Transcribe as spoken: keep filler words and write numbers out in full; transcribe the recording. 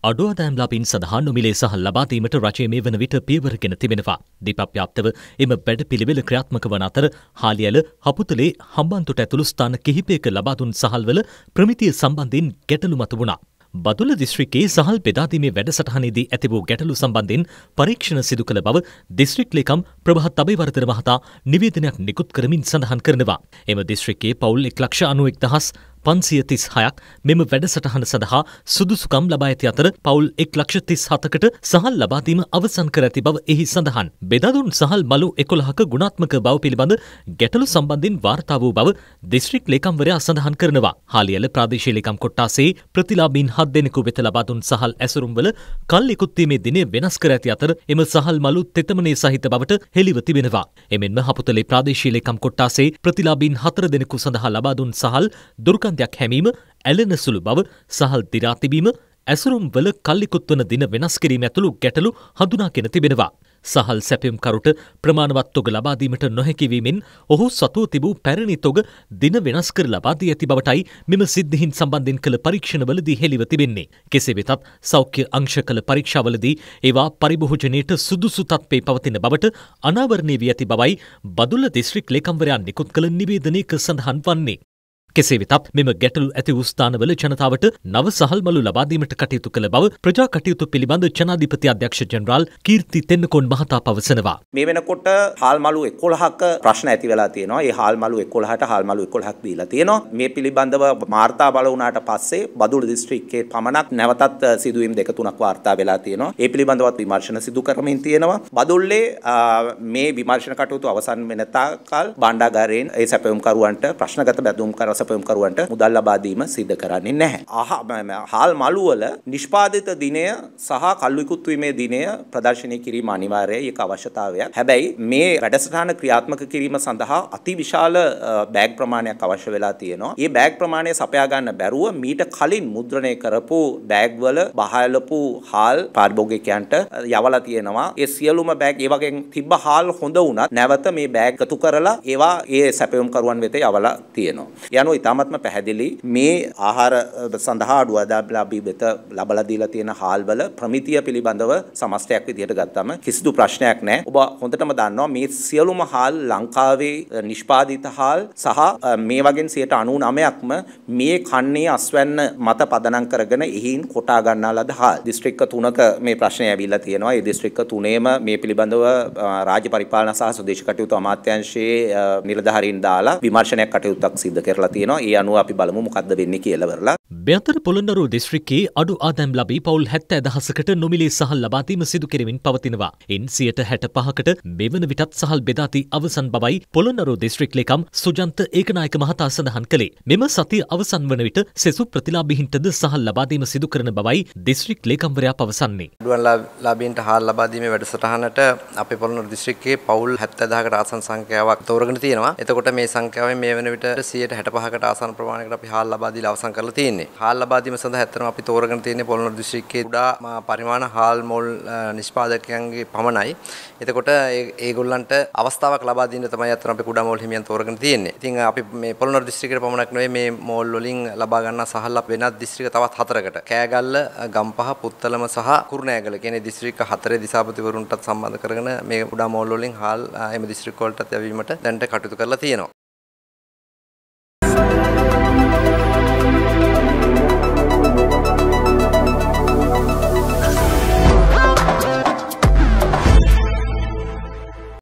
අඩු ආදායම්ලාභීන් සඳහා නොමිලේ සහල් ලබා දීමට රජය මේ වන විට පියවරගෙන තිබෙනවා. දීපව්‍යාප්තව එම වැඩපිළිවෙල ක්‍රියාත්මක වන අතර හාලිඇල, හපුතලේ, හම්බන්තොට ඇතුළු ස්ථාන කිහිපයක ලබා දුන් සහල්වල ප්‍රමිතිය සම්බන්ධයෙන් ගැටලු මතුවුණා. බදුල්ල දිස්ත්‍රික්කයේ සහල් බෙදා දීමේ වැඩසටහනේදී ඇති වූ ගැටලු සම්බන්ධයෙන් පරීක්ෂණ සිදු කළ බව දිස්ත්‍රික් ලේකම් ප්‍රභාත් අබේවර්ධන මහතා නිවේදනයක් නිකුත් කරමින් සඳහන් කරනවා. එම දිස්ත්‍රික්කයේ පවුල් එක් ලක්ෂ අනූඑක් දහස් පන්සිය තිස් හයක් මෙම වැඩසටහන සඳහා සුදුසුකම් ලබා ඇති අතර පවුල් එක් ලක්ෂ තිස් හතකට සහල් ලබා දීම අවසන් කර ඇති බව එහි සඳහන්. බෙදා දුන් සහල් මළු එකොළහක ගුණාත්මක බව පිළිබඳ ගැටලු සම්බන්ධයෙන් වාර්තා වූ බව දිස්ත්‍රික් ලේකම්වරයා සඳහන් කරනවා. හාලිඇල ප්‍රාදේශීය ලේකම් කොට්ටාසේ ප්‍රතිලාභීන් හත් දෙනෙකු වෙත ලබා දුන් සහල් ඇසුරුම්වල කල් ඉකුත් වීමේ දිනය වෙනස් කර ඇති අතර එම සහල් මළු තෙතමනේ සහිත බවට හෙළිව තිබෙනවා. එමෙන්ම හපුතලේ ප්‍රාදේශීය ලේකම් කොට්ටාසේ ප්‍රතිලාභීන් හතර දෙනෙකු සඳහා ලබා දුන් සහල් දුර්ගන්ධයක් හැමීම, ඇලෙන සුළු බව, සහල් දිරා තිබීම, ඇසුරුම් වල කල්ලිකුත් වන දින වෙනස් කිරීම ඇතුළු ගැටලු හඳුනාගෙන තිබෙනවා. සහල් සැපයුම්කරුට ප්‍රමාණවත් තොග ලබා දීමට නොහැකි වීමෙන් ඔහු සතුව තිබූ පැරණි තොග දින වෙනස් කර ලබා දී ඇති බවටයි මෙම සිද්ධීන් සම්බන්ධයෙන් කළ පරීක්ෂණවලදී හෙළිව තිබෙන්නේ. කෙසේ වෙතත් සෞඛ්‍ය අංශ කළ පරීක්ෂාවලදී ඒවා පරිභෝජනයට සුදුසු තත්ත්වයේ පවතින බවට අනාවරණය වී ඇති බවයි බදුල්ල දිස්ත්‍රික් ලේකම්වරයා නිකුත් කළ නිවේදනයක සඳහන් වන්නේ. කෙසේ වෙතත් මෙම ගැටලු ඇති වූ ස්ථානවල ජනතාවට නව සහල් මළු ලබා දීමට කටයුතු කළ බව ප්‍රජා කටයුතු පිළිබඳ ජනාධිපති අධ්‍යක්ෂ ජෙනරාල් කීර්ති තෙන්නකෝන් මහතා පවසනවා. මේ වෙනකොට හාල් මළු එකොළහක ප්‍රශ්න ඇති වෙලා තියෙනවා. ඒ හාල් මළු එකොළහට හාල් මළු එකොළහක් දීලා තියෙනවා. මේ පිළිබඳව වාර්තා බල වුණාට පස්සේ බදුල්ල දිස්ත්‍රික්කයේ පමණක් නැවතත් සිදුවීම් දෙක තුනක් වාර්තා වෙලා තියෙනවා. ඒ පිළිබඳවත් විමර්ශන සිදු කරමින් තියෙනවා. බදුල්ලේ මේ විමර්ශන කටයුතු අවසන් වෙන තාකල් භාණ්ඩාගාරයෙන් ඒ සැපයුම්කරුවන්ට ප්‍රශ්නගත බැඳුම් කර සැපයුම්කරුවන්ට මුදල් ලබා දීම සිදු කරන්නේ නැහැ. හාල් මළු වල නිෂ්පාදිත දිනය සහ කල්විකුත් වීමේ දිනය ප්‍රදර්ශනය කිරීම අනිවාර්යයි. ඒක අවශ්‍යතාවයක්. හැබැයි මේ වැඩසටහන ක්‍රියාත්මක කිරීම සඳහා අතිවිශාල බෑග් ප්‍රමාණයක් අවශ්‍ය වෙලා තියෙනවා. මේ බෑග් ප්‍රමාණය සපයා ගන්න බැරුව මීට කලින් මුද්‍රණය කරපු බෑග් වල බහලපු හාල් පාරිභෝගිකයන්ට යවලා තියෙනවා. ඒ සියලුම බෑග් ඒ වගේ තිබ්බ හාල් හොඳ වුණත් නැවත මේ බෑග් එකතු කරලා ඒවා ඒ සැපයුම්කරුවන් වෙත යවලා තියෙනවා. යනු ඉතාමත්ම පැහැදිලි මේ ආහාර සඳහා අඩු ආදායම්ලාභී වෙත ලබලා දීලා තියෙන හාල්වල ප්‍රමිතිය පිළිබඳව සමස්තයක් විදිහට ගත්තම කිසිදු ප්‍රශ්නයක් නැහැ. ඔබ හොඳටම දන්නවා මේ සියලුම හාල් ලංකාවේ නිෂ්පාදිත හාල් සහ මේ වගේ සියයට අනූ නවයක්ම මේ කන්නේ අස්වැන්න මත පදනම් කරගෙන එහින් කොටා ගන්නා ලද හාල්. දිස්ත්‍රික්ක තුනක මේ ප්‍රශ්නය ඇවිල්ලා තියෙනවා. ඒ දිස්ත්‍රික්ක තුනේම මේ පිළිබඳව රාජ්‍ය පරිපාලන සහ ස්වදේශ කටයුතු අමාත්‍යාංශයේ නිලධාරීන් දාලා විමර්ශනයක් කටයුත්තක් සිදු කරලා තියෙනවා. ඒ අනුව අපි බලමු මොකද්ද වෙන්නේ කියලා වරලා. මෙතර පොළොන්නරුව දිස්ත්‍රික්කයේ අඩු ආදායම්ලාභී පවුල් හැත්තෑ දහසකට නොමිලේ සහල් ලබා දීම සිදු කෙරෙමින් පවතිනවා. ඉන් සියයට හැට පහකට මෙවන විටත් සහල් බෙදා දී අවසන් බවයි පොළොන්නරුව දිස්ත්‍රික් ලේකම් සුජන්ත ඒකනායක මහතා සඳහන් කළේ. මෙම සතිය අවසන් වන විට සෙසු ප්‍රතිලාභීන්ටද සහල් ලබා දීම සිදු කරන බවයි දිස්ත්‍රික් ලේකම්වරයා පවසන්නේ. අඩුවන්ලාභීන්ට හාල් ලබා දීමේ වැඩසටහනට අපේ පොළොන්නරුව දිස්ත්‍රික්කයේ පවුල් හැත්තෑ දහකට ආසන්න සංඛ්‍යාවක් තෝරගෙන තියෙනවා. එතකොට මේ සංඛ්‍යාවෙන් මේ වෙන විට සියයට හැට පහකට ආසන්න ප්‍රමාණයකට අපි හාල් ලබා දීලා අවසන් කරලා තියෙන්නේ. හාල් ලබා දීම සඳහා ඇත්තටම අපි තෝරගෙන තියෙන්නේ පොළොන්නරුව දිස්ත්‍රික්කයේ කුඩා පරිමාණ හාල් මොල් නිෂ්පාදකයන්ගේ පමණයි. එතකොට ඒගොල්ලන්ට අවස්ථාවක් ලබා දෙන්න තමයි ඇත්තටම අපි කුඩා මොල් හිමියන් තෝරගෙන තියෙන්නේ. ඉතින් අපි මේ පොළොන්නරුව දිස්ත්‍රික්කයේ පමණක් නෙවෙයි මේ මොල් වලින් ලබා ගන්න සහල් වෙනත් දිස්ත්‍රික්ක තවත් හතරකට කෑගල්ල, ගම්පහ, පුත්තලම සහ කුරුණෑගල කියන දිස්ත්‍රික්ක හතරේ දිසාපතිවරුන්ටත් සම්බන්ධ කරගෙන මේ කුඩා මොල් වලින් හාල් එම දිස්ත්‍රික්ක වලටත් යැවීමට දැනට කටයුතු කරලා තියෙනවා.